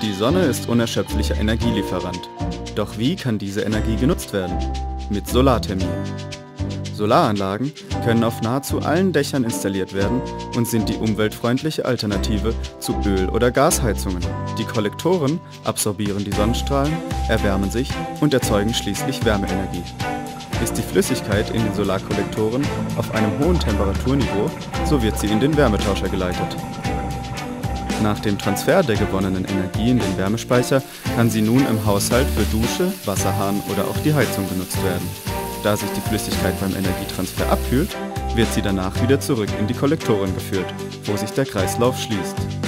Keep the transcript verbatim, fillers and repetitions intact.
Die Sonne ist unerschöpflicher Energielieferant. Doch wie kann diese Energie genutzt werden? Mit Solarthermie. Solaranlagen können auf nahezu allen Dächern installiert werden und sind die umweltfreundliche Alternative zu Öl- oder Gasheizungen. Die Kollektoren absorbieren die Sonnenstrahlen, erwärmen sich und erzeugen schließlich Wärmeenergie. Ist die Flüssigkeit in den Solarkollektoren auf einem hohen Temperaturniveau, so wird sie in den Wärmetauscher geleitet. Nach dem Transfer der gewonnenen Energie in den Wärmespeicher kann sie nun im Haushalt für Dusche, Wasserhahn oder auch die Heizung genutzt werden. Da sich die Flüssigkeit beim Energietransfer abkühlt, wird sie danach wieder zurück in die Kollektoren geführt, wo sich der Kreislauf schließt.